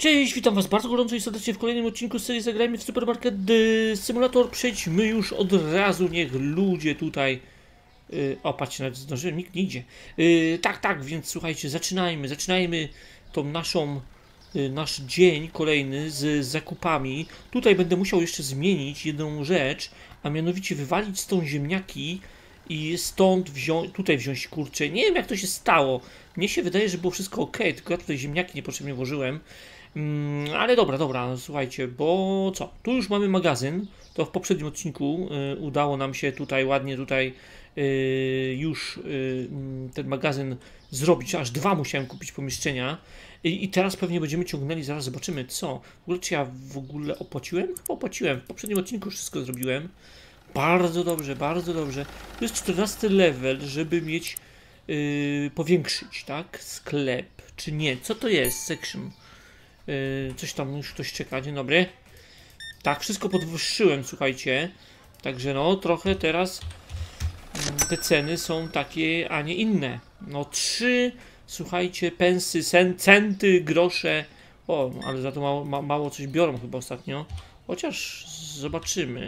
Cześć, witam was bardzo gorąco i serdecznie w kolejnym odcinku z serii Zagrajmy w Supermarket Simulator. Przejdźmy już od razu, niech ludzie tutaj... o, patrzcie, nawet zdążyłem, nikt nie idzie. Tak, więc słuchajcie, zaczynajmy tą nasz dzień kolejny z zakupami. Tutaj będę musiał jeszcze zmienić jedną rzecz, a mianowicie wywalić stąd ziemniaki i stąd tutaj wziąć kurczę. Nie wiem, jak to się stało. Mnie się wydaje, że było wszystko ok, tylko ja tutaj ziemniaki niepotrzebnie włożyłem. Ale dobra, słuchajcie, bo co? Tu już mamy magazyn. To w poprzednim odcinku udało nam się tutaj ładnie już ten magazyn zrobić. Aż 2 musiałem kupić pomieszczenia. I teraz pewnie będziemy ciągnęli, zaraz zobaczymy co. W ogóle czy ja w ogóle opłaciłem? Chyba opłaciłem. W poprzednim odcinku już wszystko zrobiłem. Bardzo dobrze. To jest 14 level, żeby mieć powiększyć, tak? Sklep, czy nie? Co to jest? Section. Coś tam już ktoś czeka, dzień dobry. Tak, wszystko podwyższyłem, słuchajcie. Także no, trochę teraz te ceny są takie, a nie inne. No 3, słuchajcie, pensy, centy, grosze. O, ale za to mało coś biorą chyba ostatnio. Chociaż zobaczymy.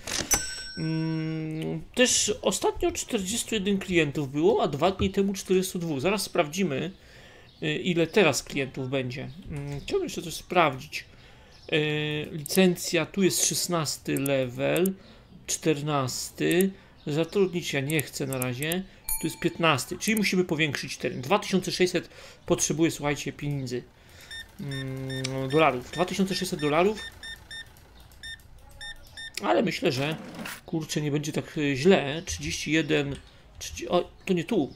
Też ostatnio 41 klientów było, a 2 dni temu 402. Zaraz sprawdzimy, ile teraz klientów będzie. Chciałbym jeszcze coś sprawdzić. Licencja, tu jest 16 level, 14. Zatrudnić ja nie chcę na razie. Tu jest 15, czyli musimy powiększyć teren. 2600 potrzebuję, słuchajcie, pieniędzy. Dolarów. 2600 dolarów. Ale myślę, że kurczę, nie będzie tak źle. 31. O, to nie tu.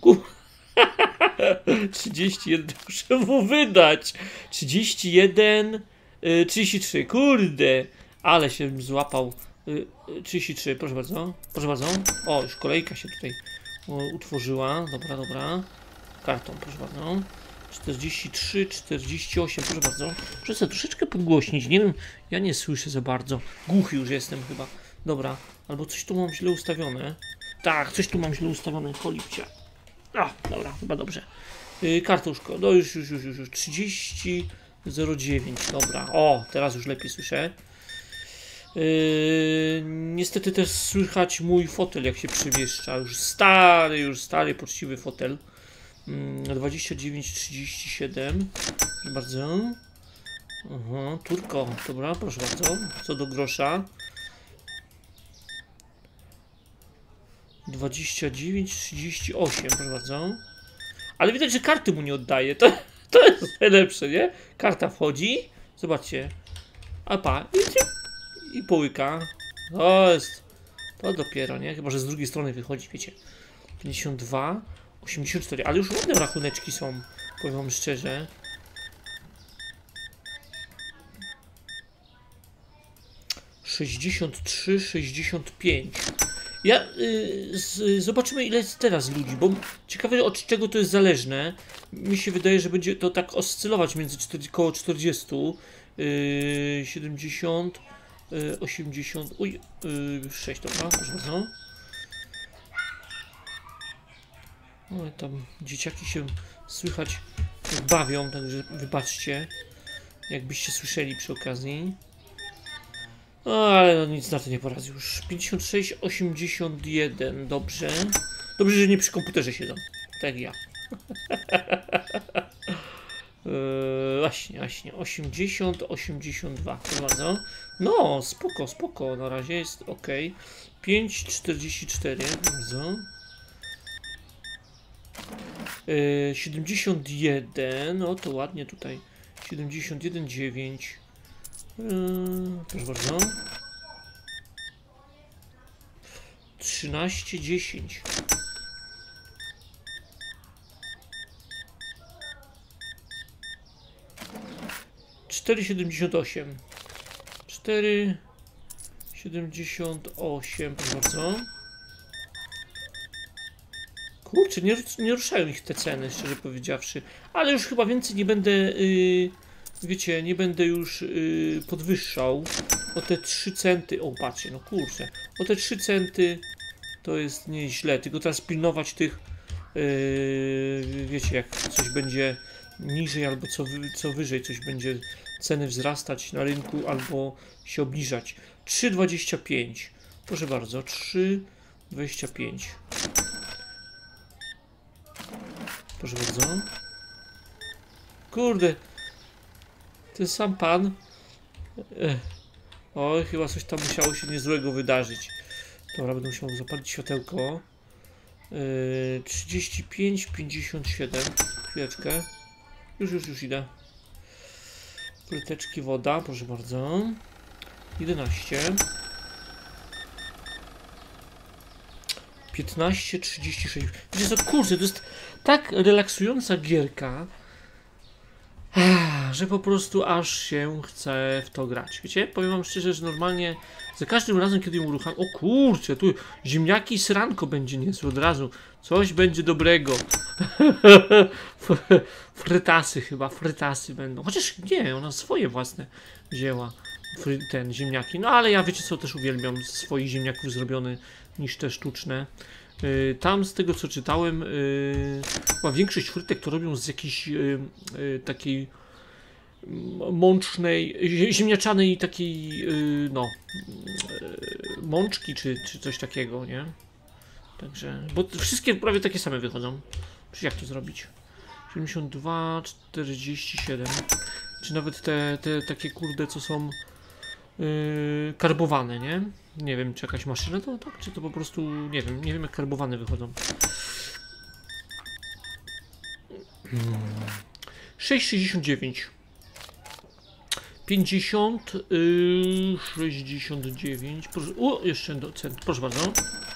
31 muszę mu wydać. 31. 33. Kurde. Ale się złapał. 33. Proszę bardzo. O, już kolejka się tutaj utworzyła. Dobra. Karton, proszę bardzo. 43, 48, proszę bardzo. Muszę sobie troszeczkę podgłośnić, nie wiem, ja nie słyszę za bardzo. Głuchy już jestem chyba. Dobra, albo coś tu mam źle ustawione. Tak, coś tu mam źle ustawione, polipcia. A, dobra, chyba dobrze. Kartuszko, no już. 3009, dobra. O, teraz już lepiej słyszę. Niestety też słychać mój fotel, jak się przemieszcza. Już stary, poczciwy fotel. 29,37. Proszę bardzo. Aha, turko. Dobra, proszę bardzo. Co do grosza. 29,38. Proszę bardzo. Ale widać, że karty mu nie oddaje. To jest najlepsze, nie? Karta wchodzi. Zobaczcie. I połyka. To dopiero, nie? Chyba, że z drugiej strony wychodzi, wiecie. 52. 84, ale już ładne rachuneczki są, powiem wam szczerze. (63, 65). Zobaczymy, ile jest teraz ludzi, bo ciekawe, od czego to jest zależne. Mi się wydaje, że będzie to tak oscylować między koło 40, 70, 80, 6, dobra, proszę bardzo. No, tam dzieciaki się słychać bawią, także wybaczcie, jakbyście słyszeli przy okazji. No, ale no, nic na to nie poradzę już. 56, 81, dobrze. Dobrze, że nie przy komputerze siedzą, tak jak ja. Właśnie, 80, 82, proszę bardzo. No, spoko, na razie jest ok. 5,44, bardzo. 71, no to ładnie tutaj. 71,9. Proszę bardzo. 13,10. 4,78. 4,78, proszę bardzo. Kurczę, nie ruszają ich te ceny, szczerze powiedziawszy. Ale już chyba więcej nie będę, wiecie, nie będę już podwyższał. O te 3 centy, o patrzcie, no kurczę. O te 3 centy to jest nieźle. Tylko teraz pilnować tych, wiecie, jak coś będzie niżej albo co wyżej coś będzie ceny wzrastać na rynku albo się obniżać. 3,25. Proszę bardzo, 3,25. Proszę bardzo. Kurde. Ten sam pan. Oj, chyba coś tam musiało się niezłego wydarzyć. Dobra, będę musiał zapalić światełko. 35,57. Chwileczkę. Już idę. Płyteczki woda, proszę bardzo. 11. 15,36. Wiecie co, kurczę, to jest tak relaksująca gierka, że po prostu aż się chce w to grać. Wiecie, powiem wam szczerze, że normalnie za każdym razem, kiedy ją uruchamiam, o kurczę, tu ziemniaki i sranko będzie niezłe od razu. Coś będzie dobrego. Frytasy chyba, frytasy będą. Chociaż nie, ona swoje własne wzięła. Ten ziemniaki. No ale ja wiecie co, też uwielbiam swoich ziemniaków zrobione niż te sztuczne. Tam z tego co czytałem, chyba większość frytek to robią z jakiejś takiej mącznej, ziemniaczanej takiej mączki czy coś takiego, nie? Także, bo wszystkie prawie takie same wychodzą. Czy jak to zrobić? 72, 47. Czy nawet te takie kurde, co są karbowane, nie? Nie wiem, czy jakaś maszyna to tak, czy to po prostu, nie wiem jak karbowane wychodzą. 6,69. 50, 69. Proszę, jeszcze cent, proszę bardzo.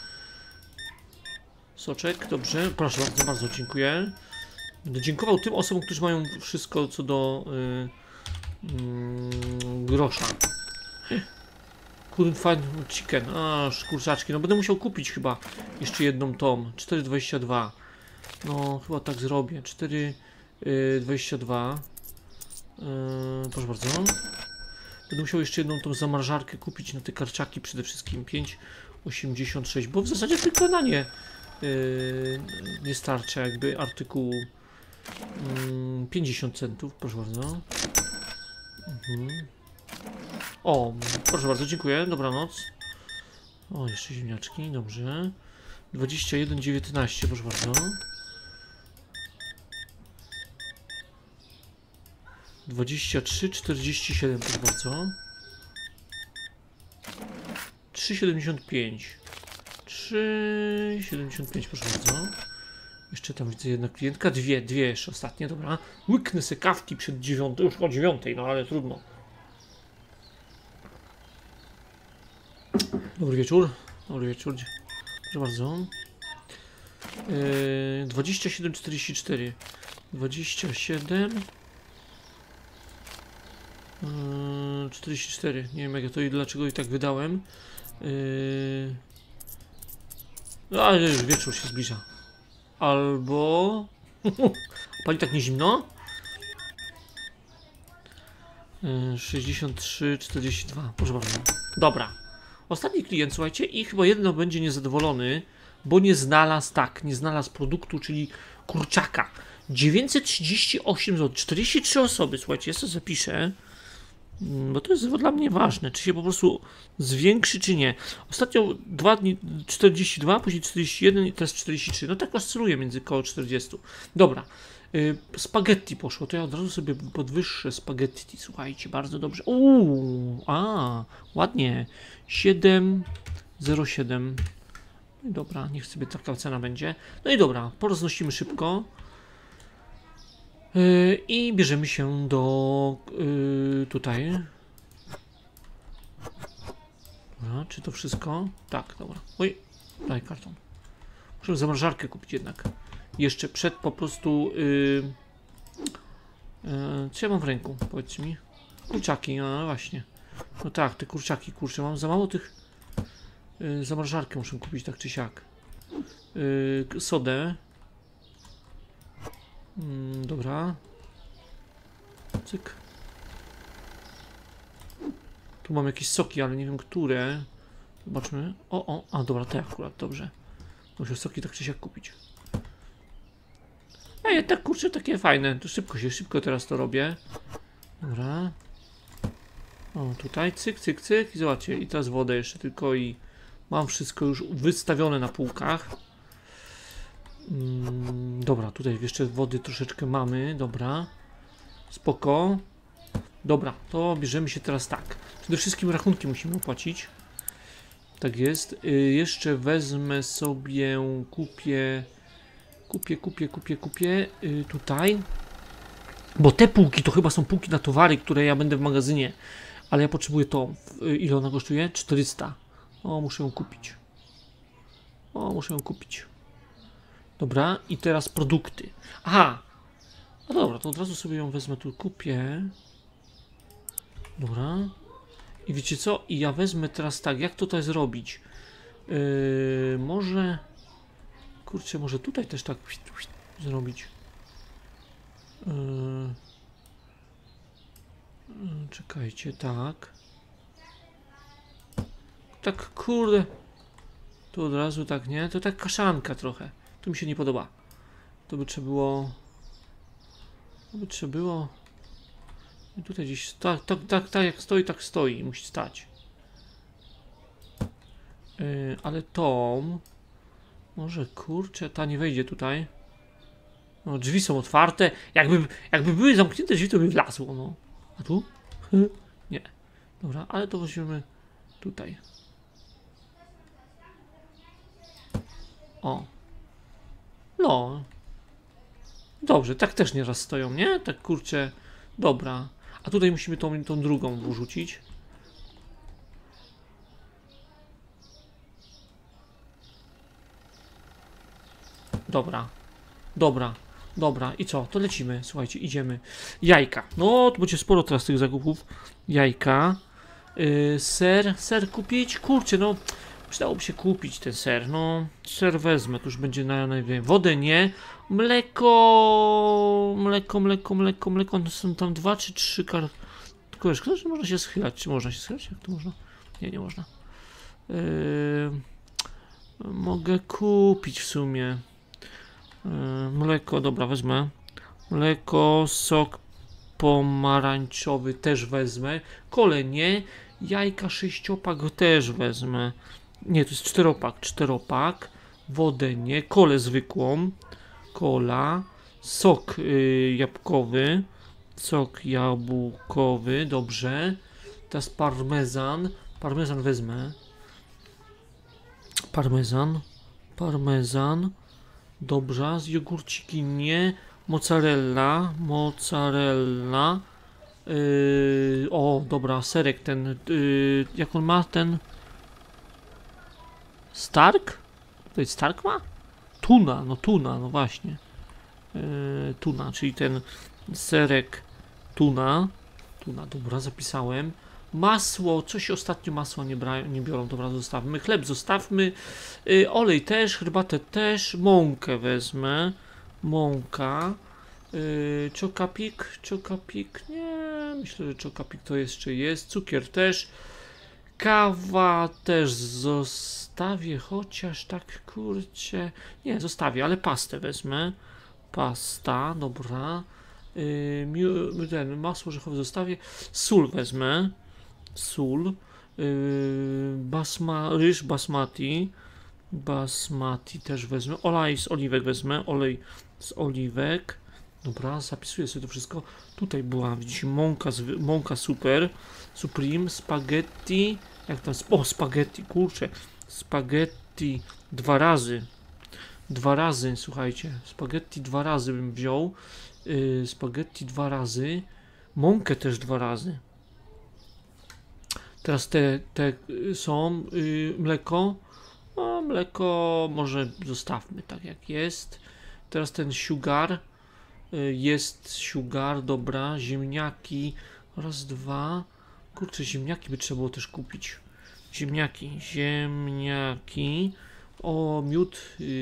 Soczek, dobrze, proszę bardzo, bardzo dziękuję. Będę dziękował tym osobom, którzy mają wszystko co do grosza. Couldn't find chicken. Kurczaczki. No będę musiał kupić chyba jeszcze jedną tom. 4,22. No chyba tak zrobię. 4,22. Proszę bardzo. Będę musiał jeszcze jedną tą zamrażarkę kupić na te karczaki przede wszystkim. 5,86. Bo w zasadzie tylko na nie nie starcza jakby artykułu. 50 centów. Proszę bardzo. O, proszę bardzo, dziękuję, dobranoc. O, jeszcze ziemniaczki, dobrze. 21,19, proszę bardzo. 23,47, proszę bardzo. 3,75. 3,75, proszę bardzo. Jeszcze tam widzę jedna klientka, dwie jeszcze ostatnie, dobra. Łyknę se kawki przed 9, już o 9, no ale trudno. Dobry wieczór, proszę bardzo. 27,44. 27. 44. Nie wiem jak ja to i dlaczego i tak wydałem. No ale już wieczór się zbliża. Albo... Pani tak nie zimno? 63,42. Proszę bardzo. Dobra. Ostatni klient, słuchajcie, i chyba jedno będzie niezadowolony, bo nie znalazł produktu, czyli kurczaka. 938 zł, 43 osoby, słuchajcie, ja sobie zapiszę, bo to jest dla mnie ważne, czy się po prostu zwiększy, czy nie. Ostatnio 2 dni 42, później 41 i teraz 43, no tak oscyluje między koło 40. Dobra, spaghetti poszło, to ja od razu sobie podwyższę spaghetti, słuchajcie, bardzo dobrze. Ładnie, 7,07. No i dobra, niech sobie taka cena będzie. No i dobra, poroznosimy szybko. I bierzemy się do tutaj. Dobra, czy to wszystko? Tak, dobra. Oj, daj karton. Muszę zamrażarkę kupić jednak. Jeszcze przed po prostu... co ja mam w ręku? Powiedz mi. Kurczaki, no właśnie. No tak, te kurczaki, kurczę, mam za mało tych... zamrażarkę muszę kupić tak czy siak. Sodę. Dobra. Cyk. Tu mam jakieś soki, ale nie wiem które. Zobaczmy. Dobra, te akurat, dobrze. Muszę soki tak czy siak kupić. A jednak kurczę takie fajne. To szybko teraz to robię. Dobra. O, tutaj cyk, cyk, cyk i zobaczcie. I teraz wodę jeszcze tylko i mam wszystko już wystawione na półkach. Dobra, tutaj jeszcze wody troszeczkę mamy. Dobra. Spoko. Dobra, to bierzemy się teraz tak. Przede wszystkim rachunki musimy opłacić. Tak jest. Jeszcze wezmę sobie, kupię tutaj. Bo te półki to chyba są półki na towary, które ja będę w magazynie. Ale ja potrzebuję to. Ile ona kosztuje? 400. O, muszę ją kupić. Dobra, i teraz produkty. Aha! No dobra, to od razu sobie ją wezmę, tu kupię. Dobra. I wiecie co? I ja wezmę teraz tak, jak to tutaj zrobić? Może... Kurczę, może tutaj też tak zrobić. Czekajcie, tak. Tak, kurde. Tu od razu tak, nie? To tak kaszanka trochę. To mi się nie podoba. To by trzeba było... I tutaj gdzieś... Tak jak stoi, tak stoi. Musi stać. Ale tą... Może kurczę, ta nie wejdzie tutaj. No, drzwi są otwarte. Jakby były zamknięte drzwi, to by wlazło, no. A tu? Nie. Dobra, ale to weźmiemy tutaj. O. No. Dobrze, tak też nieraz stoją, nie? Tak kurczę. Dobra. A tutaj musimy tą drugą wrzucić. Dobra. I co? To lecimy. Słuchajcie, idziemy. Jajka. No, to będzie sporo teraz tych zakupów. Jajka. Ser kupić? Kurczę, no. Przydałoby się kupić ten ser. No, ser wezmę. To już będzie najwyżej. Wodę nie. Mleko. To są tam 2 czy 3 Tylko szkoda, że można się schylać. Czy można się schylać? Jak to można? Nie można. Mogę kupić w sumie. Mleko, dobra, wezmę. Mleko, sok pomarańczowy też wezmę. Kole nie. Jajka 6-pak też wezmę. Nie, to jest 4-pak. Wodę nie. Kolę zwykłą. Kola. Sok jabłkowy. Dobrze. Teraz parmezan. Parmezan wezmę. Parmezan. Dobrze, z jogurciki nie. Mozzarella. O, dobra, serek ten. Jak on ma ten? Stark? To jest Stark ma? Tuna, no właśnie. Tuna, czyli ten serek tuna. Dobra, zapisałem. Masło, coś ostatnio masła nie biorą, dobra, zostawmy. Chleb zostawmy. Olej też, herbatę też. Mąkę wezmę. Mąka. Czokapik. Nie, myślę, że czokapik to jeszcze jest. Cukier też. Kawa też zostawię, chociaż tak kurczę. Nie, zostawię, ale pastę wezmę. Pasta, dobra. Masło orzechowe zostawię. Sól wezmę. Ryż basmati też wezmę. Olej z oliwek wezmę. Dobra, zapisuję sobie to wszystko. Tutaj była, widzicie, mąka super. Supreme, spaghetti. Jak tam? O, spaghetti, kurczę. Spaghetti 2 razy. 2 razy, słuchajcie. Spaghetti 2 razy bym wziął. Spaghetti 2 razy. Mąkę też 2 razy. Teraz te są. Mleko. No, mleko może zostawmy tak jak jest. Teraz ten sugar. Jest sugar, dobra. Ziemniaki. Raz, 2. Kurczę, ziemniaki by trzeba było też kupić. Ziemniaki. O, miód.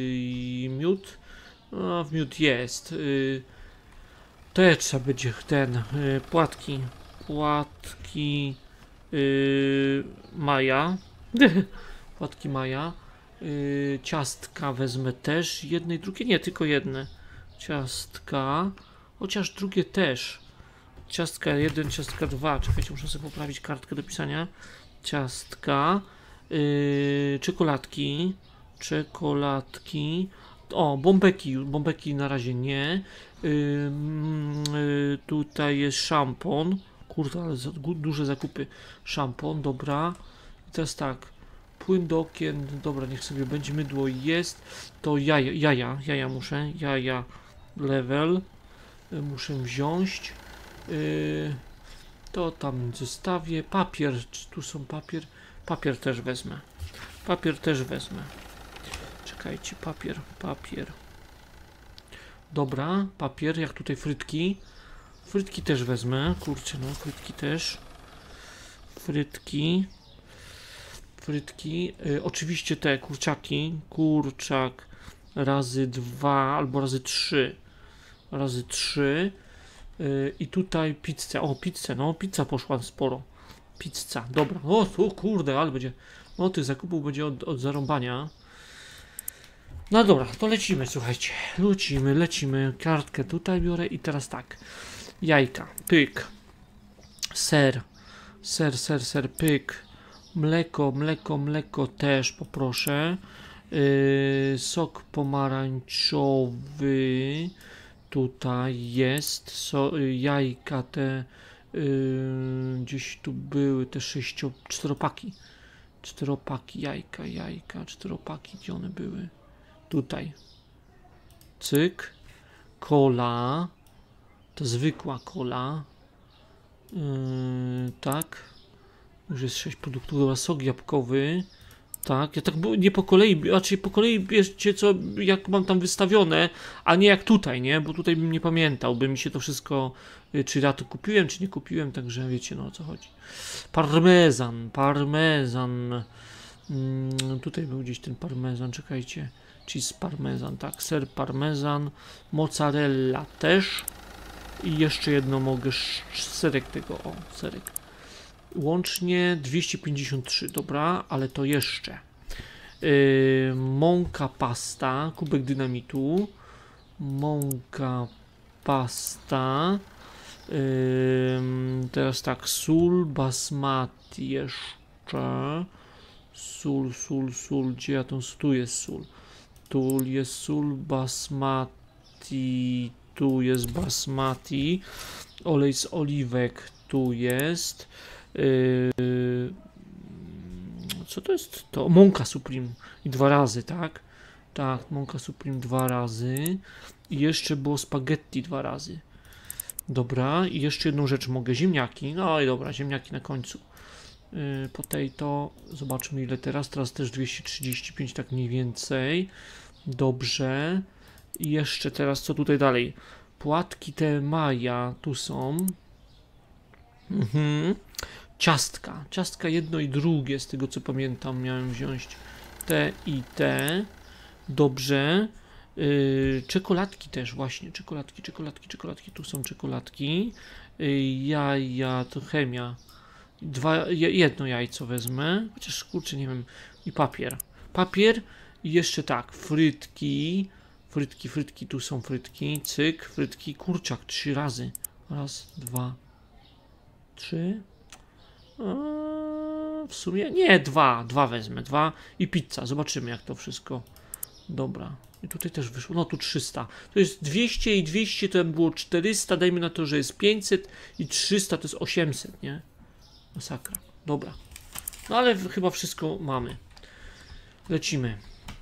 No, w miód jest. Te trzeba będzie płatki. Maja. Płatki Maja. Ciastka wezmę też. Jedne i drugie. Nie, tylko jedne. ciastka, chociaż drugie też. Ciastka 1, ciastka 2. Czekajcie, muszę sobie poprawić kartkę do pisania. Ciastka, czekoladki, o, bombeki na razie nie. Tutaj jest szampon. Kurde, ale duże zakupy. Szampon, dobra. I teraz tak. Płyn do okien, dobra, niech sobie będzie, mydło jest. To jaja muszę. Jaja level. Muszę wziąć. To tam zostawię. Papier, czy tu są papier? Papier też wezmę. Czekajcie, papier. Dobra, papier, jak tutaj frytki. Frytki też wezmę. Kurczę, no, frytki też. Frytki. Oczywiście te kurczaki. Kurczak razy 2 albo razy 3. I tutaj pizzę. O, pizzę, no, pizza poszła sporo. Pizza, dobra. O, tu kurde, ale będzie. No, tych zakupów będzie od zarąbania. No dobra, to lecimy, słuchajcie. Lecimy. Kartkę tutaj biorę i teraz tak. Jajka, pyk. Ser, pyk. Mleko też poproszę. Sok pomarańczowy. Tutaj jest. Jajka te. Gdzieś tu były te 4-paki. 4-paki jajka, 4-paki, gdzie one były? Tutaj. Cyk. Kola. To zwykła kola. Tak. Już jest 6 produktów. Dobra, sok jabłkowy. Tak, ja tak nie po kolei, raczej po kolei bierzcie co, jak mam tam wystawione, a nie jak tutaj, nie? Bo tutaj bym nie pamiętał, by mi się to wszystko, czy ja to kupiłem, czy nie kupiłem, także wiecie, no o co chodzi. Parmezan. Tutaj był gdzieś ten parmezan, czekajcie. Cheese parmezan, tak, ser parmezan, mozzarella też. I jeszcze jedno mogę, serek tego, o, serek. Łącznie 253, dobra, ale to jeszcze. Mąka pasta, kubek dynamitu. Mąka pasta. Teraz tak, sól basmati jeszcze. Sól, gdzie ja tą, tu jest sól. Tu jest sól basmati, tu jest basmati. Olej z oliwek tu jest. Co to jest to? Mąka Supreme i 2 razy, tak? Tak, mąka Supreme 2 razy. I jeszcze było spaghetti 2 razy. Dobra, i jeszcze jedną rzecz mogę. Ziemniaki. No i dobra, ziemniaki na końcu. Potato. Zobaczmy ile teraz. Teraz też 235, tak mniej więcej. Dobrze. I jeszcze teraz co tutaj dalej? Płatki te Maja tu są. Ciastka jedno i drugie, z tego co pamiętam, miałem wziąć te i te. Dobrze. Czekoladki też, właśnie. Czekoladki. Tu są czekoladki. Jaja, to chemia. Jedno jajco wezmę. Chociaż kurczę, nie wiem. I papier. I jeszcze tak, frytki. Tu są frytki. Cyk, frytki. Kurczak 3 razy. 1, 2, 3. W sumie nie, 2 wezmę, 2 i pizza, zobaczymy jak to wszystko. Dobra, i tutaj też wyszło, no tu 300, to jest 200 i 200 to było 400, dajmy na to, że jest 500 i 300 to jest 800, nie? Masakra, dobra, no ale chyba wszystko mamy. Lecimy.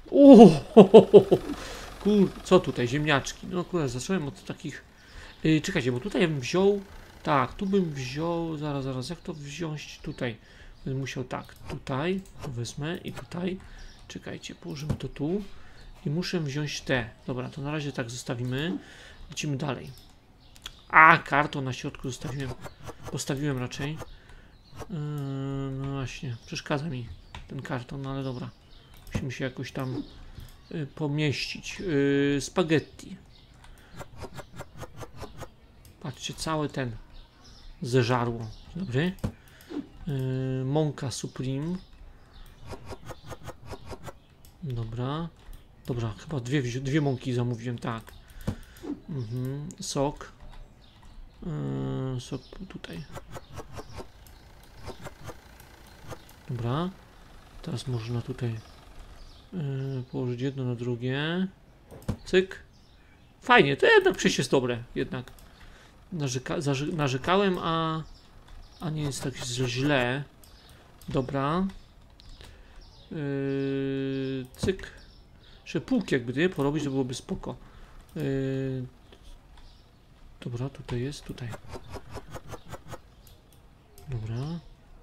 Co tutaj, ziemniaczki, no akurat zacząłem od takich, czekajcie, bo tutaj bym wziął. Tak, tu bym wziął, zaraz, jak to wziąć tutaj? Będę musiał tak, tutaj, to wezmę i tutaj, czekajcie, położymy to tu i muszę wziąć te. Dobra, to na razie tak zostawimy, lecimy dalej. Karton na środku postawiłem raczej. No właśnie, przeszkadza mi ten karton, no ale dobra, musimy się jakoś tam pomieścić. Spaghetti. Patrzcie, cały ten zeżarło. Dobry. Mąka Supreme. Dobra, chyba dwie mąki zamówiłem, tak. Sok. Sok tutaj. Dobra. Teraz można tutaj położyć jedno na drugie. Cyk. Fajnie, to jednak przejście jest dobre. Jednak. Narzekałem, a nie jest tak źle. Dobra. Cyk. Jeszcze półki jakby nie porobić, to byłoby spoko. Dobra, tutaj jest, tutaj. Dobra.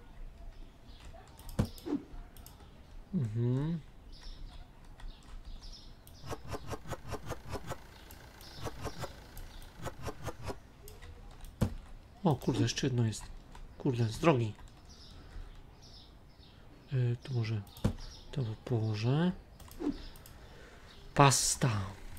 O kurde, jeszcze jedno jest. Kurde, z drogi. Tu może to położę. Pasta.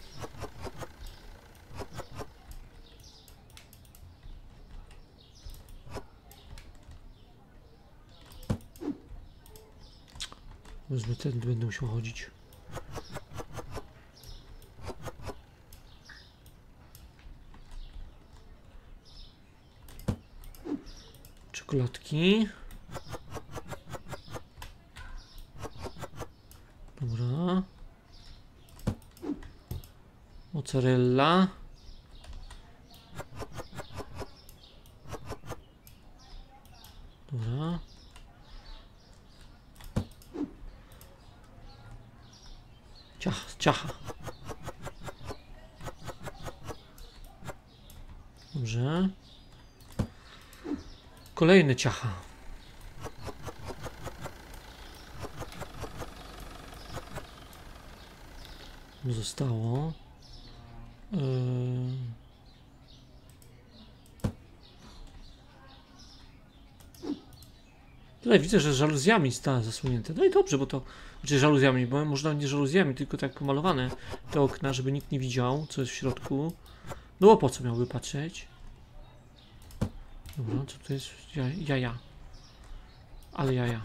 Wezmę ten, będę musiał chodzić. Czekoladki. Dobra. Mozzarella. Dobra. Ciacha. Dobrze. Kolejne ciacha. Zostało. Tutaj widzę, że żaluzjami zostały zasłonięte. No i dobrze, bo to... Znaczy żaluzjami, bo można nie żaluzjami, tylko tak pomalowane te okna, żeby nikt nie widział, co jest w środku. No bo po co miałby patrzeć? Dobra, co to jest? Jaja. Ale jaja.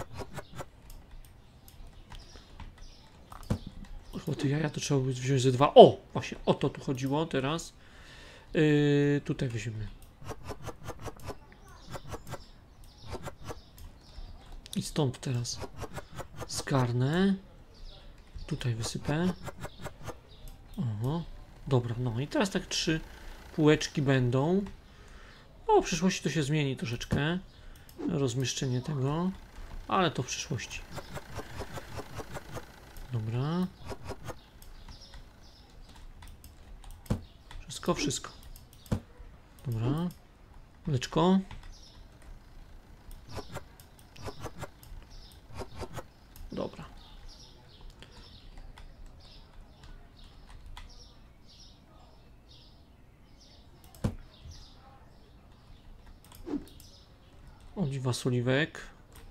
O, te jaja to trzeba by wziąć ze dwa. O! Właśnie o to tu chodziło teraz. Tutaj weźmiemy. I stąd teraz zgarnę. Tutaj wysypę. Oho. Dobra, no i teraz tak 3 półeczki będą. O, w przyszłości to się zmieni troszeczkę. Rozmieszczenie tego. Ale to w przyszłości. Dobra. Wszystko. Dobra. Mleczko. Dobra. Oliwa z oliwek.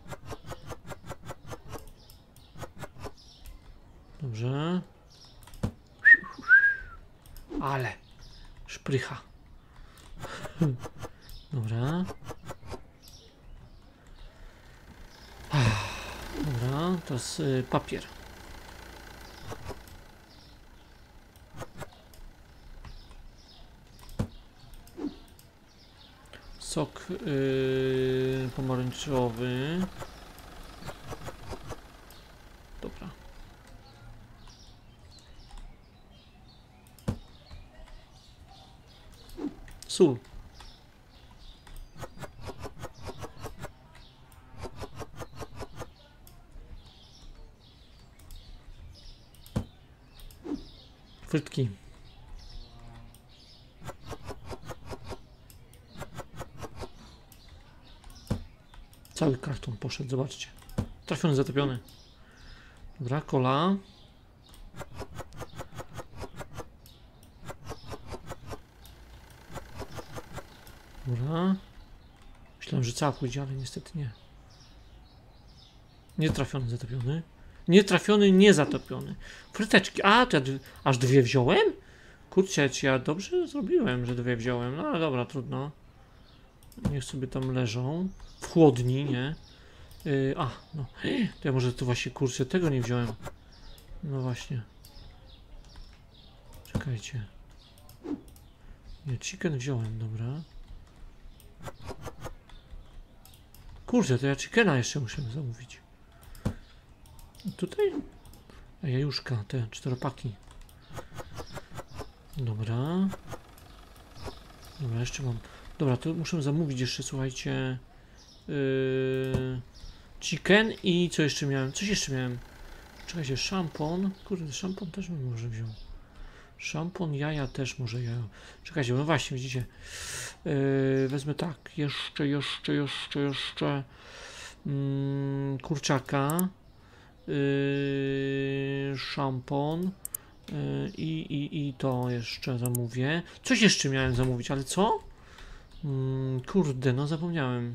Dobrze. Ale szprycha. Dobra. Dobra, teraz papier. Sok pomarańczowy. Dobra. Sól. Frytki. Cały karton poszedł, zobaczcie. Trafiony, zatopiony. Dobra, kola. Dobra. Myślałem, że cała pójdzie, ale niestety nie. Nietrafiony, zatopiony. Nietrafiony, niezatopiony. Fryteczki. A, to ja aż 2 wziąłem? Kurczę, czy ja dobrze zrobiłem, że 2 wziąłem. No ale dobra, trudno. Niech sobie tam leżą. W chłodni, nie? No. To ja może to właśnie, kurczę, tego nie wziąłem. No właśnie. Czekajcie. Nie, chicken wziąłem, dobra. Kurczę, to ja chickena jeszcze muszę zamówić. Tutaj? A jajuszka, te 4-paki. Dobra. Dobra, jeszcze mam. Dobra, to muszę zamówić jeszcze, słuchajcie. Chicken i co jeszcze miałem? Coś jeszcze miałem. Czekajcie, szampon. Kurde, szampon też bym może wziął. Szampon, jaja też może jaja. Czekajcie, no właśnie, widzicie. Wezmę tak, jeszcze. Kurczaka. Szampon. I to jeszcze zamówię. Coś jeszcze miałem zamówić, ale co? Kurde, no zapomniałem.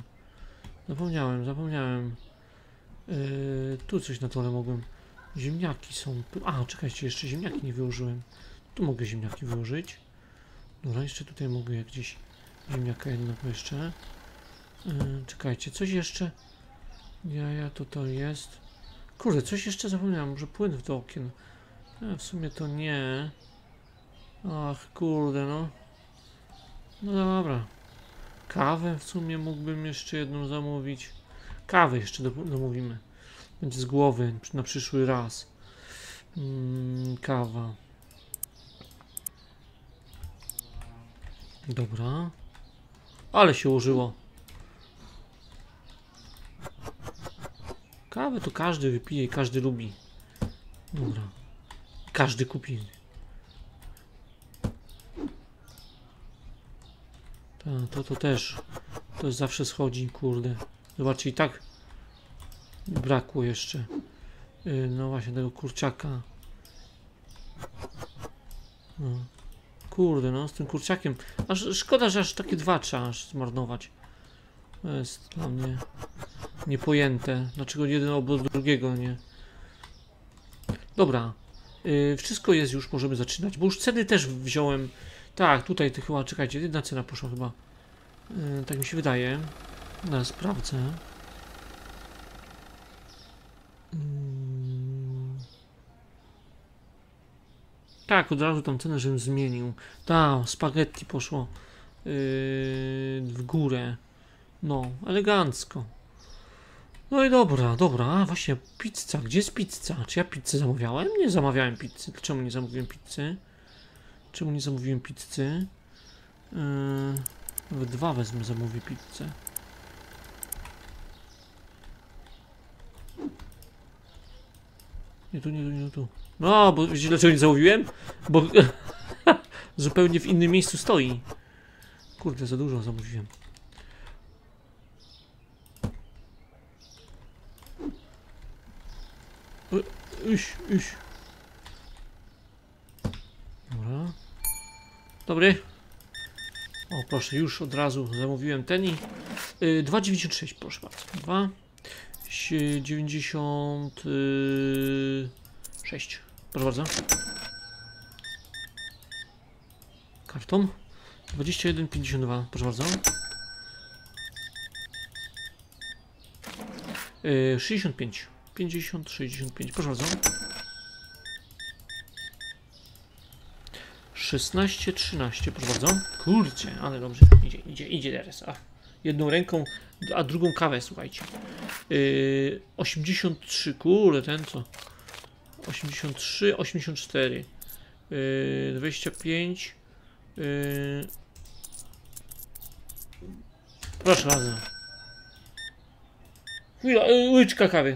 Tu coś na dole mogłem. Ziemniaki są. Tu. A, czekajcie, jeszcze ziemniaki nie wyłożyłem. Tu mogę ziemniaki wyłożyć. Dobra, jeszcze tutaj mogę jak gdzieś ziemniaka jednego jeszcze. Czekajcie, coś jeszcze. Jaja to jest. Kurde, coś jeszcze zapomniałem. Może płyn do okien. W sumie to nie. Ach, kurde, no. No dobra. Kawę w sumie mógłbym jeszcze jedną zamówić. Kawę jeszcze domówimy. Będzie z głowy na przyszły raz. Kawa. Dobra. Ale się ułożyło. Kawę to każdy wypije i każdy lubi. Dobra. Każdy kupi. To też. To zawsze schodzi, kurde. Zobaczcie, i tak brakło jeszcze. No właśnie, tego kurczaka. No. Kurde, no z tym kurczakiem. Aż szkoda, że aż takie dwa trzeba aż zmarnować. To jest dla mnie niepojęte. Dlaczego jeden obok drugiego nie? Dobra. Wszystko jest już, możemy zaczynać. Bo już ceny też wziąłem. Tak, tutaj to chyba, czekajcie, jedna cena poszła chyba. Tak mi się wydaje. Teraz sprawdzę. Tak, od razu tam cenę, żebym zmienił. Tak, spaghetti poszło w górę. No, elegancko. No i dobra. A właśnie, pizza. Gdzie jest pizza? Czy ja pizzę zamawiałem? Nie zamawiałem pizzy. Czemu nie zamówiłem pizzy? Nawet dwa wezmę, zamówię pizzę. Nie tu. No, bo wiecie dlaczego nie zamówiłem? Bo zupełnie w innym miejscu stoi. Kurde, za dużo zamówiłem. Iś. Dobra. Dobry. O, proszę, już od razu zamówiłem ten i 2,96, proszę bardzo. 2,96. Proszę bardzo. Kartą. 21,52, proszę bardzo. 65. 50, 65, proszę bardzo. 16, 13, proszę bardzo. Kurczę, ale dobrze. Idzie teraz. Jedną ręką, a drugą kawę, słuchajcie. 83, kurde, ten co? 83, 84. 25. Proszę bardzo. Łyczka kawy.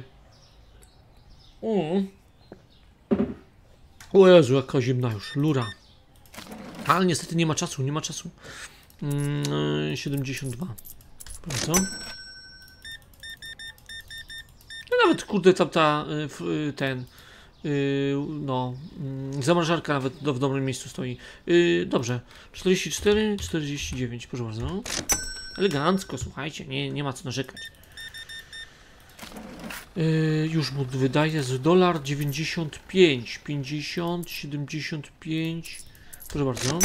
O Jezu, jaka zimna już, lura. Ale niestety nie ma czasu. 72. Co? No nawet kurde zamrażarka nawet w dobrym miejscu stoi. Dobrze. 44, 49, proszę bardzo. Elegancko, słuchajcie, nie ma co narzekać. Już mu wydaje z $95, 50, 75. Proszę bardzo.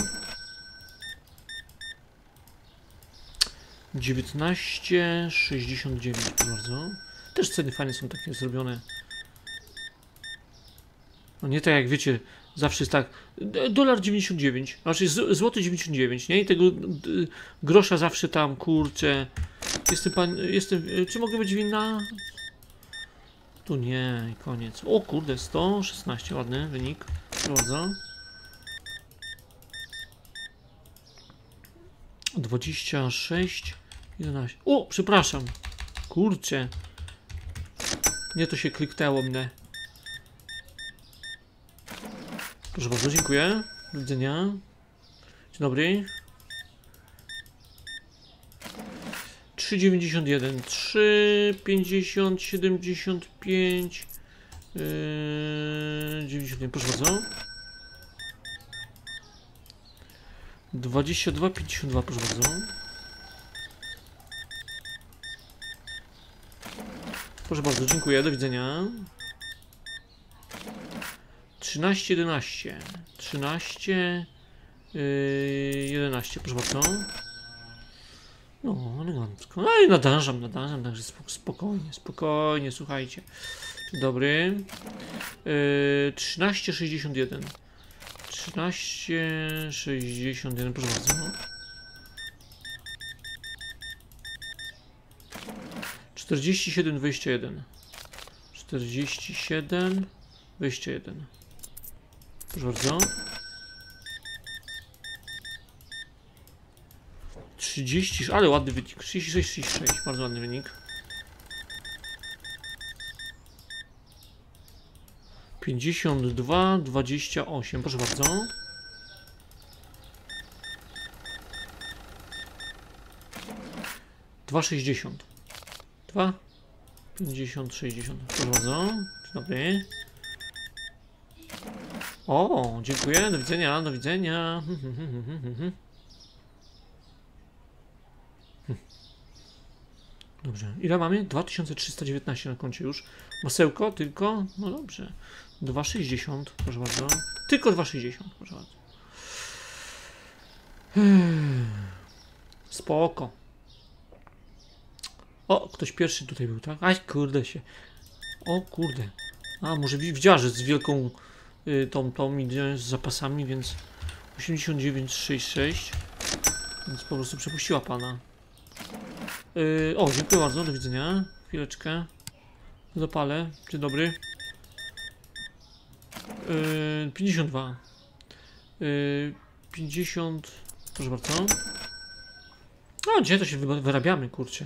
19,69, proszę bardzo. Też ceny fajne są takie zrobione. No nie tak jak wiecie, Zawsze jest tak. Dolar 99, znaczy złoty 99, nie? I tego grosza zawsze tam, kurczę. Czy mogę być winna? Tu nie, i koniec. O kurde, 116, ładny wynik. Bardzo. 26, 11. O, przepraszam. Kurczę. Nie, to się kliknęło mnie. Proszę bardzo, dziękuję. Do widzenia. Dzień dobry. 3,91, 3,50, 75, 91, proszę bardzo. 22,52, proszę bardzo. Proszę bardzo, dziękuję, do widzenia. 13,11, 13, 11, proszę bardzo. No, elegancko. No i nadążam, także spokojnie, słuchajcie. Dzień dobry. 13,61. 13,61, proszę bardzo. 47,21. 47,21. Proszę bardzo. 30, ale ładny wynik. 36, bardzo ładny wynik. 52,28, proszę bardzo. 2,60. 2,50, 60. Proszę bardzo. Dzień dobry. O, dziękuję. Do widzenia, do widzenia. Dobrze. Ile mamy? 2319 na koncie już. Masełko tylko? No dobrze. 2,60. Proszę bardzo. Tylko 2,60. Proszę bardzo. Spoko. O, ktoś pierwszy tutaj był, tak? Aj, kurde się. O, kurde. A, może widziała, że z wielką tą idzie z zapasami, więc 89,66. Więc po prostu przepuściła pana. O, dziękuję bardzo, do widzenia. Chwileczkę. Zapalę. Dzień dobry. 52. 50. Proszę bardzo. No, gdzie to się wyrabiamy, kurczę.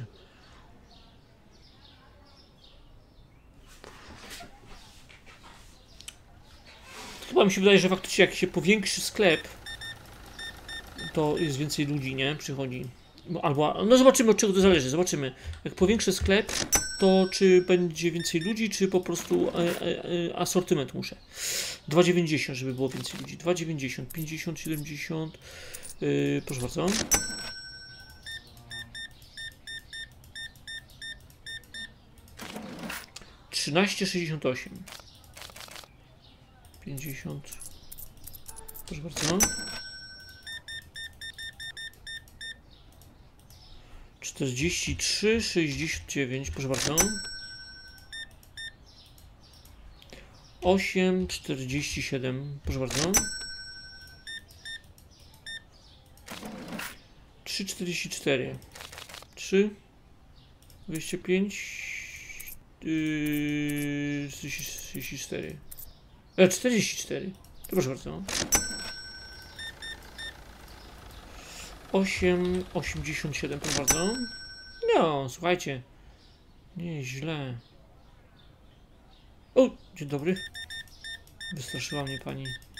Chyba mi się wydaje, że faktycznie jak się powiększy sklep, to jest więcej ludzi, nie? Przychodzi. Albo, no zobaczymy, od czego to zależy. Zobaczymy. Jak powiększę sklep, to czy będzie więcej ludzi, czy po prostu asortyment muszę. 2,90, żeby było więcej ludzi. 2,90, 50, 70. Proszę bardzo. $13,68. 50. Proszę bardzo. 43,69. Proszę bardzo. 8,47. Proszę bardzo. 3,44. 3. 25. 34. 44. To proszę bardzo. 8,87. Proszę bardzo. No, słuchajcie. Nieźle. O, dzień dobry. Wystraszyła mnie pani.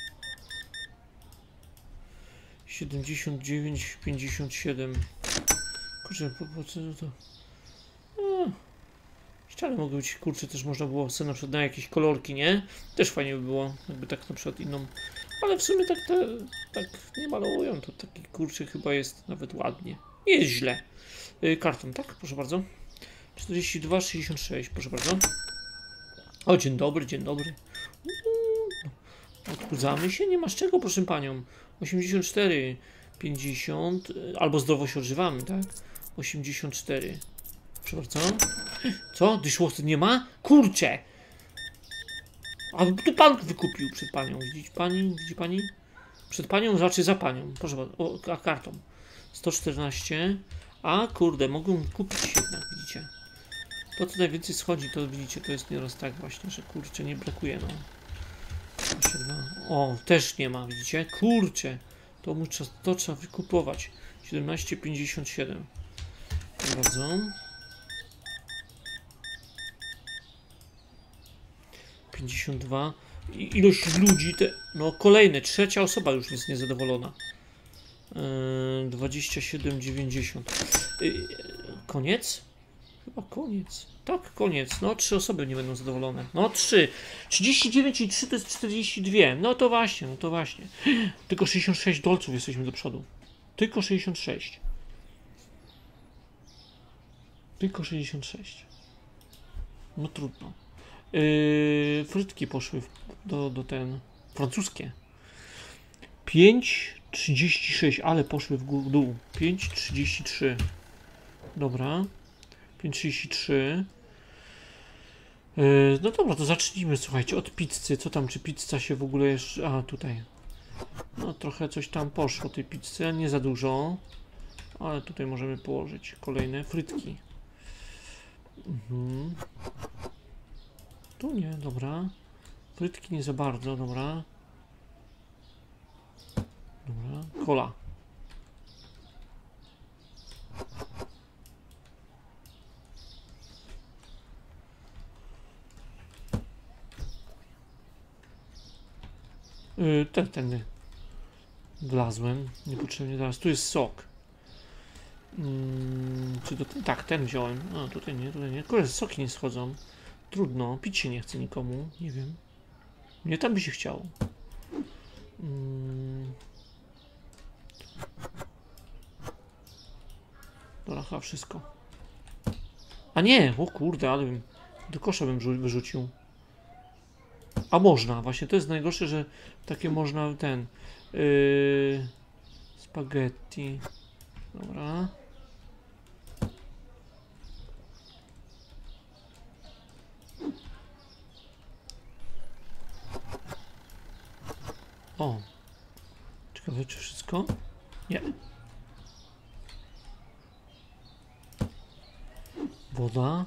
79,57. Kurczę, po co to? Ściany mogły być, kurczę, też można było sobie na przykład na jakieś kolorki, nie? Też fajnie by było, jakby tak na przykład inną. Ale w sumie tak nie malują, to taki, kurczę, chyba jest nawet ładnie. Nie jest źle. Karton, tak? Proszę bardzo. 42,66, proszę bardzo. O, dzień dobry, dzień dobry. Odchudzamy się? Nie ma z czego, proszę panią. 84, 50, albo zdrowo się odżywamy, tak? 84. Proszę bardzo. Co? Dishwasher nie ma? Kurczę! A tu pan wykupił przed panią. Widzi pani? Przed panią, raczej za panią. Proszę bardzo, a kartą. 114. A kurde, mogę kupić jednak, widzicie. To co najwięcej schodzi, to widzicie, to jest nieraz tak właśnie, że kurczę, nie brakuje, no. 22. O, też nie ma, widzicie? Kurczę, to trzeba wykupować. 17,57. Bardzo. 52. Ilość ludzi, no kolejne, trzecia osoba już jest niezadowolona. 27,90. Koniec? Chyba koniec. Tak, koniec. No, 3 osoby nie będą zadowolone. No, 3. 39 i 3 to jest 42. No to właśnie, no to właśnie. Tylko 66 dolców jesteśmy do przodu. Tylko 66. Tylko 66. No trudno. Frytki poszły do ten francuskie. 5,36, ale poszły w dół. 5,33. Dobra. 5,33. No dobra, to zacznijmy, słuchajcie, od pizzy. Co tam, czy pizza się w ogóle jeszcze... A, tutaj. No trochę coś tam poszło tej pizzy, nie za dużo. Ale tutaj możemy położyć kolejne frytki. Tu nie, dobra. Frytki nie za bardzo, dobra. Dobra, cola. Tędy wlazłem niepotrzebnie. Teraz tu jest sok. Czy to ten? Tak, ten wziąłem. A tutaj nie, tutaj nie. Kurde, soki nie schodzą. Trudno, pić się nie chce nikomu. Nie wiem. Mnie tam by się chciało. Dobra, chyba wszystko. A nie! O kurde, ale bym do kosza bym wyrzucił. A można, właśnie to jest najgorsze, że takie można ten spaghetti. Dobra. O. Ciekawe, czy wszystko? Nie. Woda.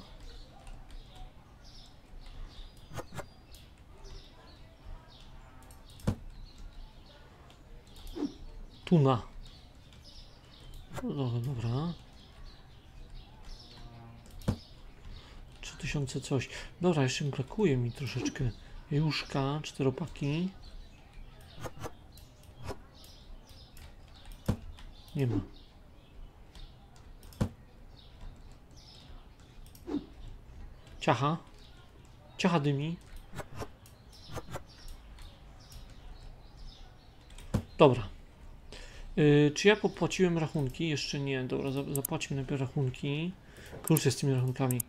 Tuna. No, dobra. 3000 coś. Dobra, jeszcze brakuje mi troszeczkę. Juszka, 4-paki. Nie ma. Ciacha. Ciacha dymi. Dobra. Czy ja popłaciłem rachunki? Jeszcze nie. Dobra, zapłaćmy najpierw rachunki. Kurczę z tymi rachunkami.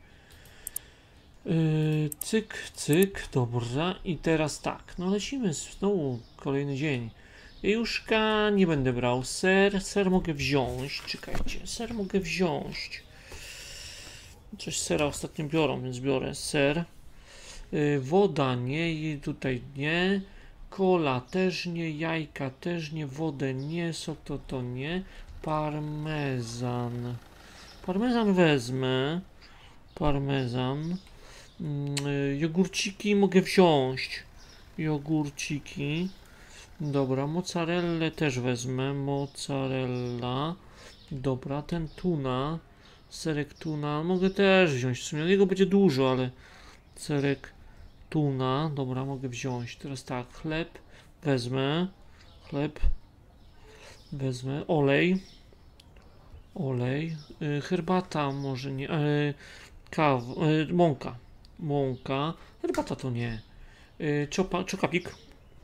Cyk, cyk. Dobra. I teraz tak. No lecimy znowu kolejny dzień. Juszka nie będę brał. Ser mogę wziąć. Czekajcie. Ser mogę wziąć. Coś sera ostatnio biorą, więc biorę ser. Woda nie, tutaj nie. Kola też nie, jajka też nie, wodę nie, sok to nie. Parmezan. Parmezan wezmę. Parmezan. Jogurciki mogę wziąć. Jogurciki. Dobra, mozzarellę też wezmę. Mozzarella. Dobra, ten tuna. Serek tuna. Mogę też wziąć. W sumie jego będzie dużo, ale serek tuna. Dobra, mogę wziąć. Teraz tak, chleb wezmę. Chleb wezmę. Olej. Olej. Herbata może nie. Kawa. Mąka. Mąka. Herbata to nie. Czokapik.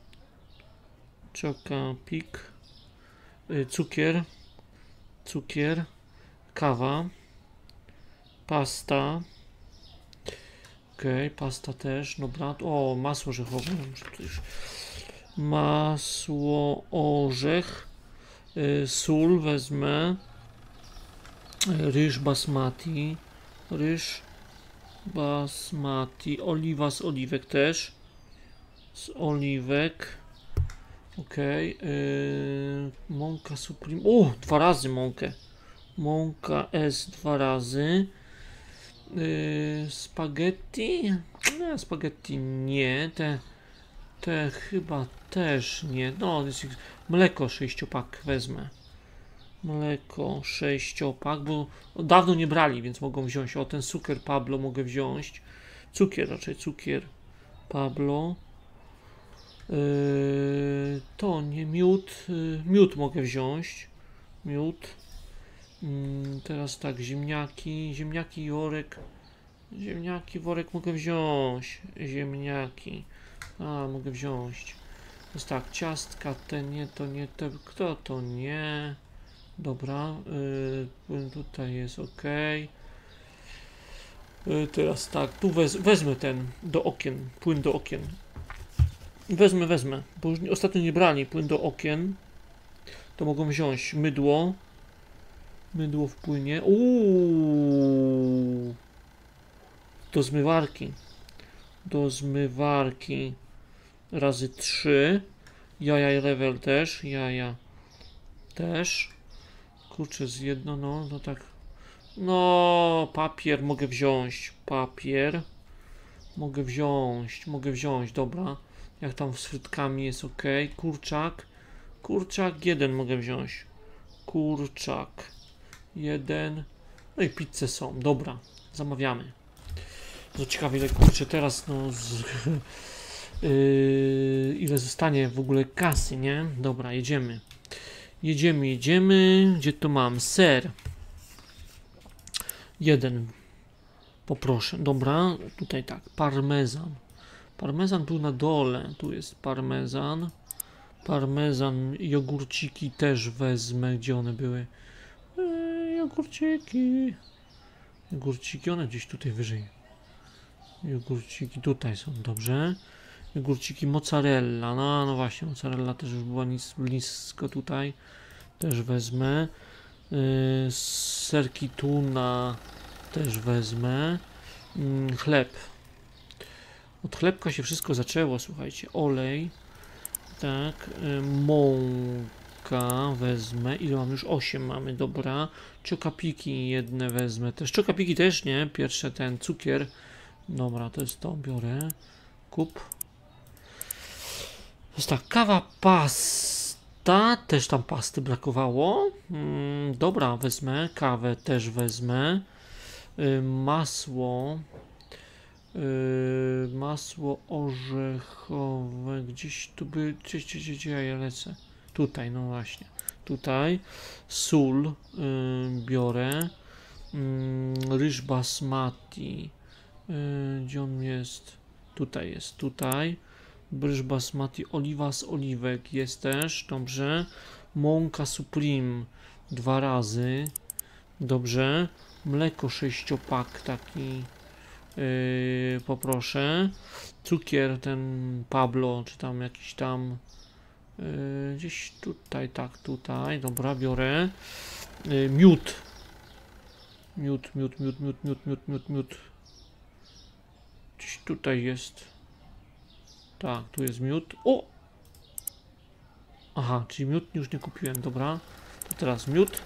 Czokapik. Cukier. Cukier. Kawa. Pasta. Okej, pasta też. Dobra. O, masło orzechowe. Masło orzech. Sól wezmę. Ryż basmati. Ryż basmati. Oliwa z oliwek też. z oliwek. Okej. Mąka Supreme. O, 2 razy mąkę. Mąka S 2 razy. Spaghetti? Nie, spaghetti nie. Te chyba też nie. No, mleko 6-pak wezmę. Mleko 6-pak, bo dawno nie brali, więc mogą wziąć. O, ten cukier Pablo mogę wziąć. Cukier Pablo. To nie miód. Miód mogę wziąć. Miód. Teraz tak, ziemniaki i worek. Ziemniaki, worek mogę wziąć. Ziemniaki. Mogę wziąć. To jest tak, ciastka, te nie, to nie, te, kto to nie. Dobra, tutaj jest ok. Teraz tak, tu wezmę ten do okien, płyn do okien. Wezmę, bo już ostatnio nie brali płyn do okien. To mogą wziąć mydło. Mydło w płynie. Do zmywarki. Razy 3. Jaja i level też. Jaja też. Kurczę, z jedno, no tak. No, papier mogę wziąć. Papier. Mogę wziąć, dobra. Jak tam z frytkami jest ok. Kurczak 1 mogę wziąć. Kurczak 1. No i pizze są, dobra. Zamawiamy. To ciekawe, ile kurczę teraz, no ile zostanie w ogóle kasy, nie? Dobra, jedziemy. Jedziemy. Gdzie to mam? Ser. 1. Poproszę. Dobra, tutaj tak. Parmezan. Parmezan był na dole. Tu jest parmezan. Parmezan. Jogurciki też wezmę. Gdzie one były? Jogurciki, one gdzieś tutaj wyżej. Jogurciki tutaj są, dobrze. Jogurciki mozzarella, no właśnie, mozzarella też już była blisko tutaj. Też wezmę. Serki tuna też wezmę. Chleb. Od chlebka się wszystko zaczęło, słuchajcie. Olej. Tak. Mąka wezmę. Ile mam? Już 8 mamy, dobra. Czokapiki jedne wezmę też. Czokapiki też, nie? Pierwsze ten cukier. Dobra, to jest to. Biorę. Kup. To jest tak. Kawa, pasta. Też tam pasty brakowało. Dobra, wezmę. Kawę też wezmę. Masło. Masło orzechowe. Gdzieś tu by. Gdzie ja lecę? Tutaj, no właśnie. Tutaj. Sól biorę. Ryż basmati. Gdzie on jest? Tutaj jest. Tutaj. Ryż basmati. Oliwa z oliwek jest też. Dobrze. Mąka Supreme 2 razy. Dobrze. Mleko 6-pak taki. Poproszę. Cukier ten Pablo, czy tam jakiś tam gdzieś tutaj, tak, tutaj, dobra, biorę. Miód. Miód. Gdzieś tutaj jest. Tak, tu jest miód. O! Aha, czyli miód już nie kupiłem, dobra. To teraz miód.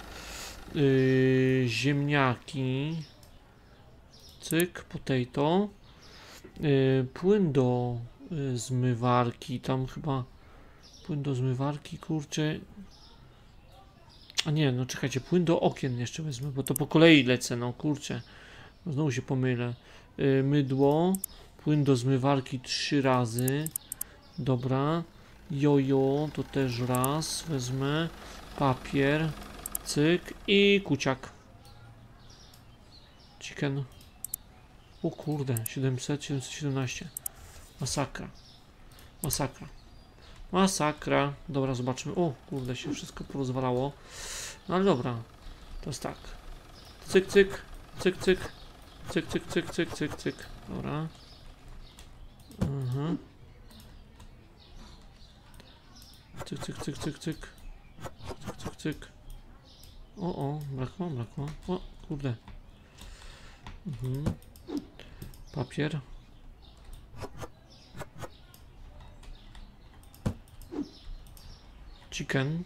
Ziemniaki. Cyk, potato. Płyn do zmywarki, tam chyba płyn do zmywarki, kurczę. A nie, no czekajcie, płyn do okien jeszcze wezmę, bo to po kolei lecę, no kurczę. Znowu się pomylę. Mydło, płyn do zmywarki 3 razy. Dobra. Jojo, to też raz wezmę. Papier, cyk i kuciak. Chicken. O kurde, 717. Masakra. Dobra, zobaczmy. O kurde, się wszystko porozwalało. No ale dobra. To jest tak. Cyk. Dobra. Cyk. O, brakło. O, kurde. Papier. Chicken.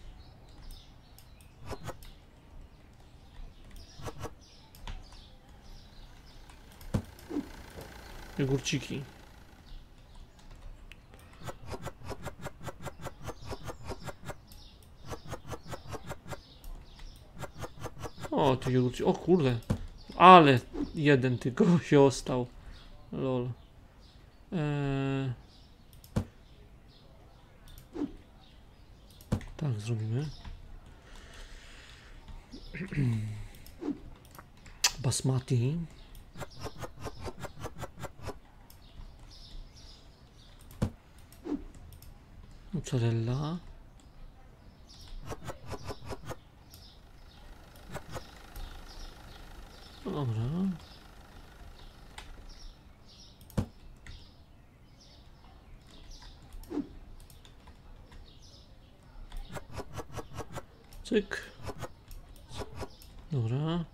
Jogurciki. O, ty jogurciki. O kurde. Ale jeden tylko się ostał. Lol. Tak, zrobimy. Basmati. Mozzarella. Dobra. Cyk. Dobra.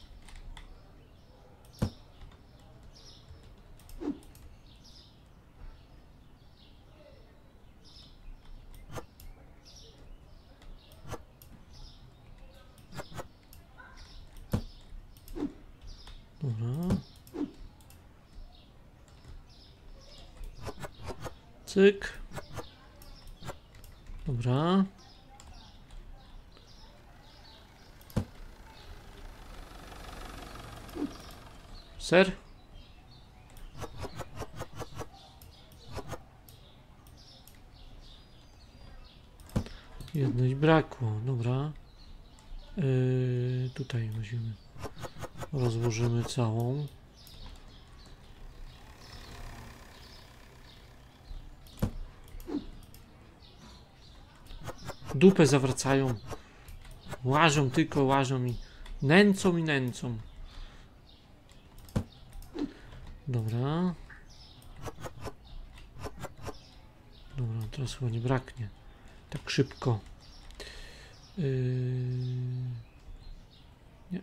Dobra. Cyk. Dobra. Ser. Jedność brakło. Dobra. Tutaj weźmiemy. Rozłożymy całą. Dupę zawracają. Łażą tylko, łażą i nęcą i nęcą. Dobra. Dobra, teraz chyba nie braknie. Tak szybko. Nie.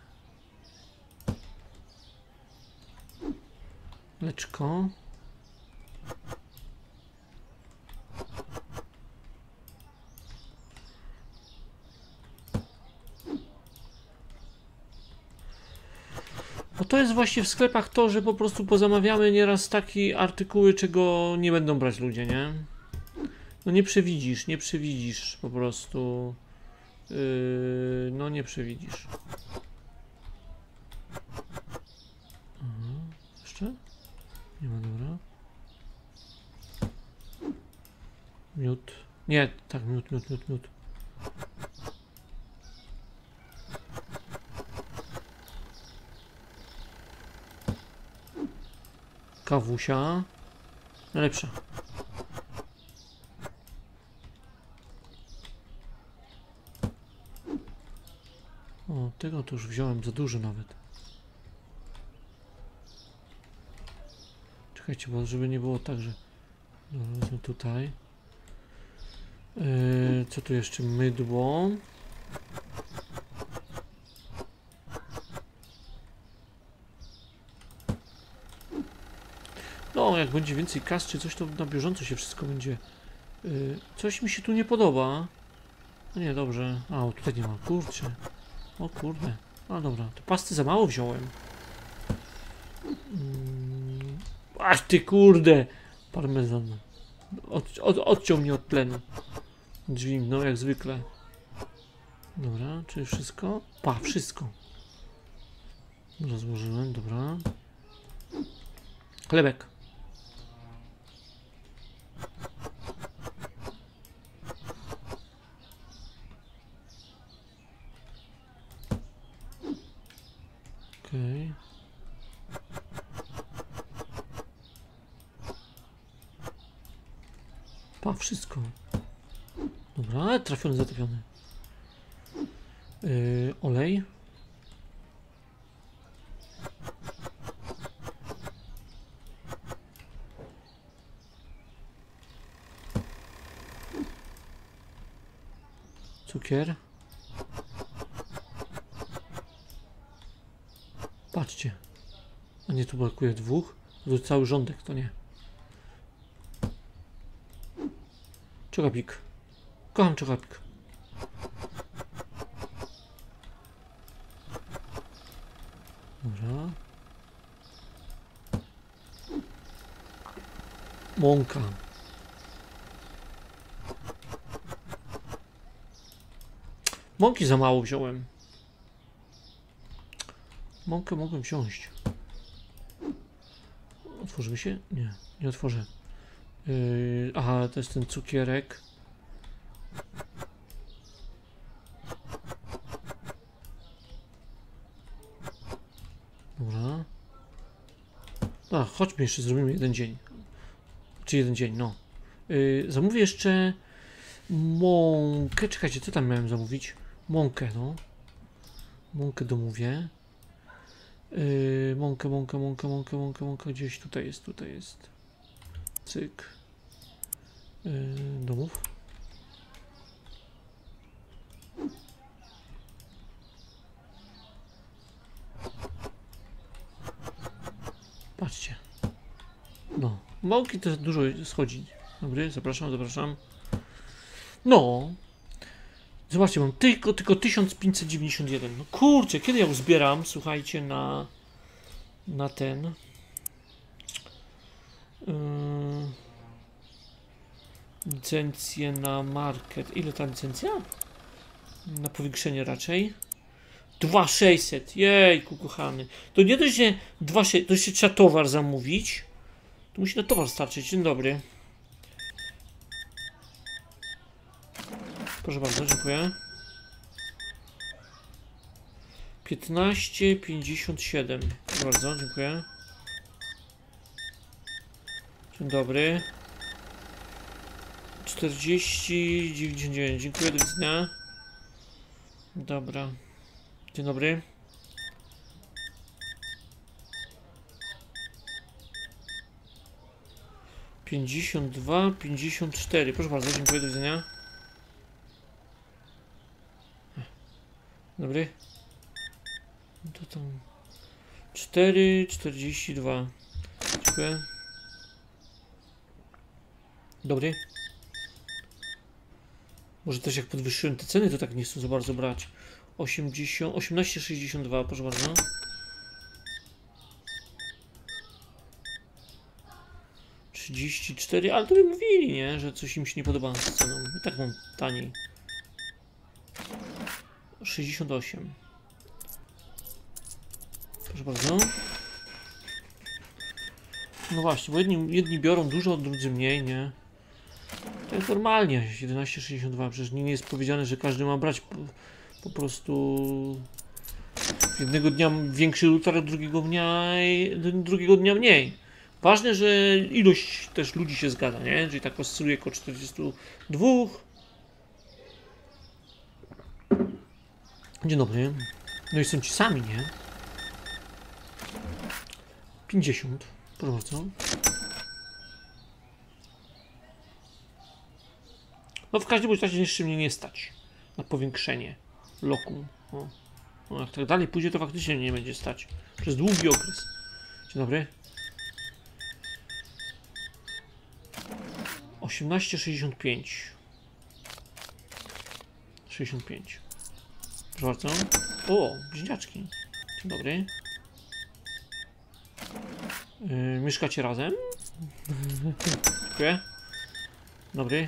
Mleczko. No to jest właśnie w sklepach to, że po prostu pozamawiamy nieraz takie artykuły, czego nie będą brać ludzie, nie? No nie przewidzisz po prostu. No nie przewidzisz. Aha, jeszcze? Nie ma, dobra. Miód. Nie, tak, miód. Kawusia. Najlepsza. O, tego to już wziąłem za dużo nawet. Czekajcie, bo żeby nie było tak, że... Dobra, wezmę tutaj. Co tu jeszcze? Mydło. No, jak będzie więcej kas czy coś, to na bieżąco się wszystko będzie... coś mi się tu nie podoba. No nie, dobrze. A, tutaj nie ma. Kurczę. O kurde. A dobra, to pasty za mało wziąłem. Aż ty kurde! Parmezan. Odciął mnie od tlenu. Drzwi, no jak zwykle. Dobra, czyli wszystko? Pa, wszystko. Rozłożyłem, dobra. Chlebek. Okej. Pa, wszystko. Dobra, trafiony, zatrafiony. Olej. Cukier. Patrzcie. A nie, tu brakuje dwóch. To cały rządek, to nie. Czekapik. Kocham czekoladkę. Dobra. Mąka. Mąki za mało wziąłem. Mąkę mogłem wziąć. Otworzymy się? Nie, nie otworzę. Aha, to jest ten cukierek. Dobra. A, chodźmy jeszcze, zrobimy jeden dzień. Czy jeden dzień, no. Zamówię jeszcze mąkę. Czekajcie, co tam miałem zamówić? Mąkę, no. Mąkę domówię. Mąkę. Gdzieś tutaj jest. Cyk. Domów. Patrzcie. No. Mąki to dużo schodzi. Dobry, zapraszam. No. Zobaczcie, mam tylko 1591. No kurczę, kiedy ja uzbieram, słuchajcie, na ten. Licencję na market. Ile ta licencja? Na powiększenie raczej. 2600. Jejku, kochany. To nie dość, że 2600, to jeszcze trzeba towar zamówić. To musi na towar starczyć. Dzień dobry. Proszę bardzo, dziękuję. 15,57. Proszę bardzo, dziękuję. Dzień dobry. 40,99. Dziękuję, do widzenia. Dobra. Dzień dobry. Pięćdziesiąt dwa, 54. Proszę bardzo, dziękuję, do widzenia. Dobry. To tam 4,42. Dziękuję. Dobry. Może też jak podwyższyłem te ceny, to tak nie chcę za bardzo brać. 18,62, proszę bardzo. $34, ale to by mówili, nie? Że coś im się nie podoba z ceną. I tak mam taniej. 68. Proszę bardzo. No właśnie, bo jedni biorą dużo, drudzy mniej, nie? To jest normalnie, 11,62. Przecież nie jest powiedziane, że każdy ma brać po prostu jednego dnia większy router, drugiego dnia mniej. Ważne, że ilość też ludzi się zgadza, nie? Czyli tak oscyluje około 42. Dzień dobry. No i są ci sami, nie? 50. Proszę bardzo. No w każdym razie jeszcze mnie nie stać na powiększenie lokum. O. No jak tak dalej pójdzie, to faktycznie mnie nie będzie stać. Przez długi okres. Dzień dobry. 18,65. 65. Proszę bardzo. O, bliźniaczki. Dzień dobry. Mieszkacie razem? Dziękuję. Dobry.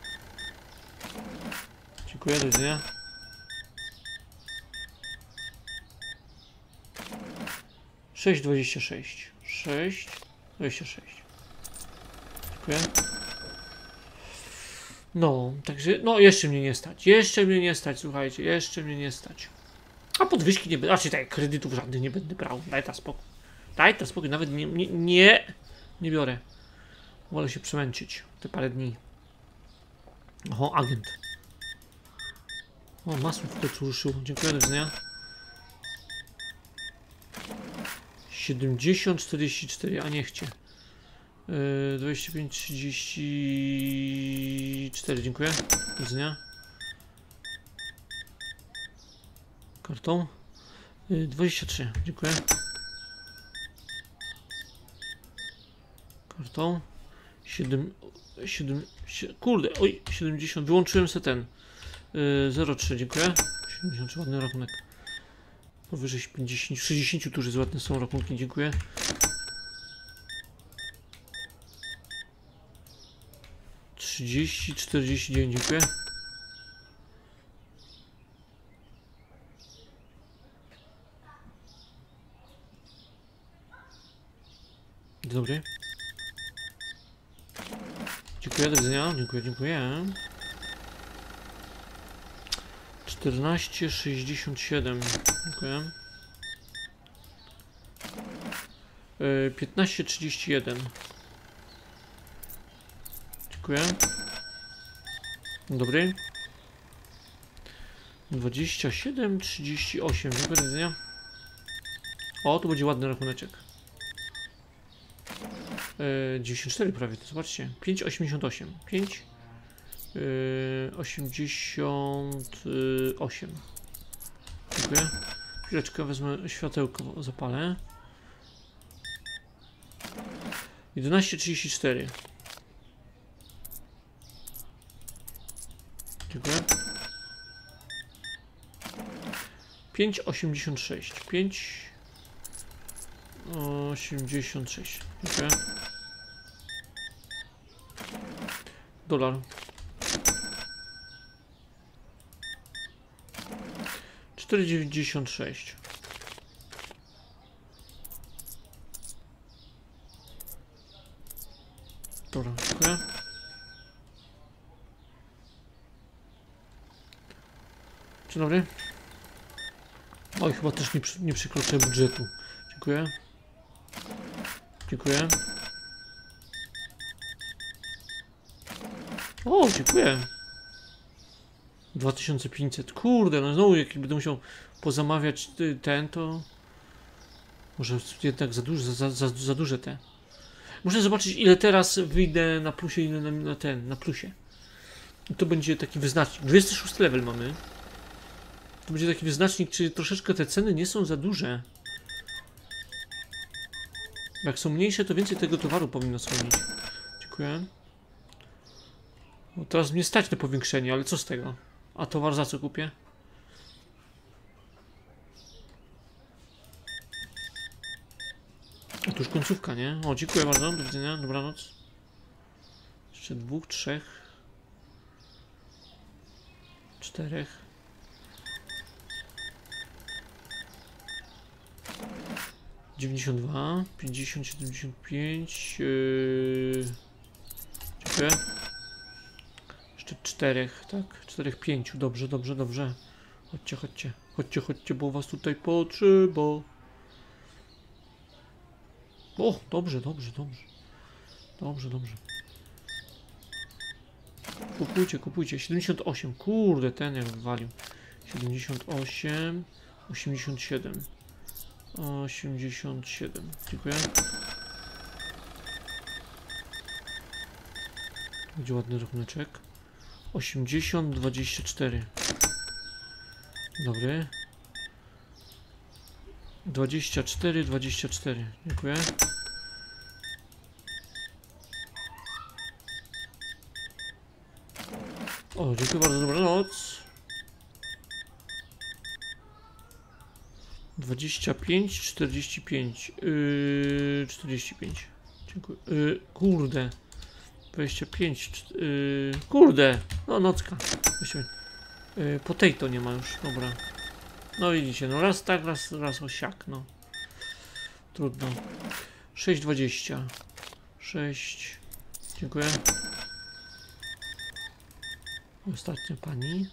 Dziękuję, do widzenia. Sześć 26. 6 26. Dziękuję. No, także, no jeszcze mnie nie stać. Jeszcze mnie nie stać, słuchajcie, jeszcze mnie nie stać. A podwyżki nie będę, znaczy tak, kredytów żadnych nie będę brał. Daj ta spokój. Daj ta spokój, nawet nie biorę. Wolę się przemęczyć te parę dni. Oho, agent. O, masło w końcu ruszyło. Dziękuję, do widzenia. 70,44, a nie chcie. 25,34, dziękuję. Do widzenia. Kartą. 23, dziękuję. Kartą. Kurde, oj, 70. Wyłączyłem sobie ten. 0,3, dziękuję. 70, ładny rachunek. Powyżej 50, 60 tu już ładne są rachunki, dziękuję. Trzydzieści, 49, dziękuję. Dzień dobry. Dziękuję, do widzenia. Dziękuję, dziękuję. 14,67. Dziękuję. 15,31. Dziękuję. Dobry. 27,38. Dziękuję, do widzenia. O, tu będzie ładny rachuneczek. 94 prawie, to zobaczcie. 5,88. 5,88. Dziękuję. Chwileczkę wezmę światełko, zapalę. 11,34. Dziękuję. 5,86. 5,86. Dziękuję. Dolar. 4,96. Dobra, dziękuję. Dzień dobry. Oj, chyba też nie przekroczę budżetu. Dziękuję. Dziękuję. O, dziękuję. 2500. Kurde, no znowu jak będę musiał pozamawiać ten, to może jednak za duże te. Muszę zobaczyć, ile teraz wyjdę na plusie, ile na plusie. I to będzie taki wyznacznik. 26 level mamy. To będzie taki wyznacznik, czy troszeczkę te ceny nie są za duże. Jak są mniejsze, to więcej tego towaru powinno schodzić. Dziękuję. No teraz mnie stać na powiększenie, ale co z tego? A towar za co kupię? A tu już końcówka, nie? O, dziękuję bardzo, do widzenia, dobranoc. Jeszcze 2, 3, 4. Dziewięćdziesiąt 50, 75. Dziękuję. Jeszcze 4, tak? 4, 5. Dobrze, dobrze, dobrze. Chodźcie, chodźcie. Chodźcie, chodźcie, bo was tutaj potrzeba. O, dobrze, dobrze, dobrze. Dobrze, dobrze. Kupujcie, kupujcie. 78. Kurde, ten jak walił. 78. 87. 87. Dziękuję. Będzie ładny rachuneczek. 80, 24. Dobry. 24, 24. Dziękuję. O, dziękuję bardzo, dobranoc. 25, 45. 45. Dziękuję. Kurde. 25. Kurde. No, nocka. Potato nie ma już. Dobra. No widzicie, no raz tak, raz osiak, no. Trudno. 6,20. 6. Dziękuję. Ostatnia pani.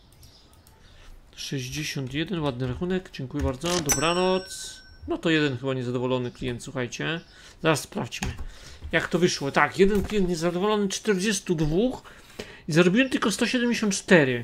61, ładny rachunek, dziękuję bardzo, dobranoc. No to jeden chyba niezadowolony klient, słuchajcie. Zaraz sprawdźmy, jak to wyszło. Tak, jeden klient niezadowolony, 42 i zarobiłem tylko 174.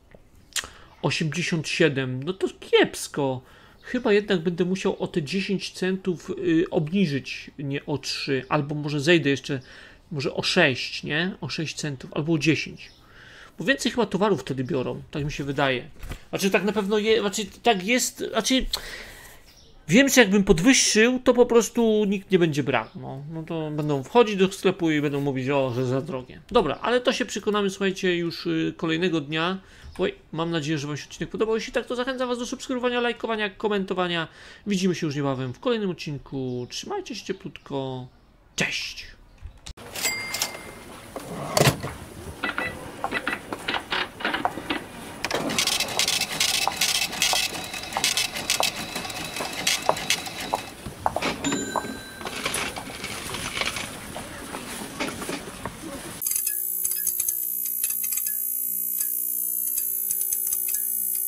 87, no to kiepsko. Chyba jednak będę musiał o te 10 centów obniżyć, nie o 3, albo może zejdę jeszcze, może o 6, nie? O 6 centów, albo o 10. Bo więcej chyba towarów wtedy biorą, tak mi się wydaje. Znaczy tak na pewno znaczy tak jest, znaczy Wiem, że jakbym podwyższył, to po prostu nikt nie będzie brał. No to będą wchodzić do sklepu i będą mówić, o, że za drogie. Dobra, ale to się przekonamy, słuchajcie, już kolejnego dnia. Oj, mam nadzieję, że wam się odcinek podobał. Jeśli tak, to zachęcam was do subskrybowania, lajkowania, komentowania. Widzimy się już niebawem w kolejnym odcinku. Trzymajcie się cieplutko. Cześć!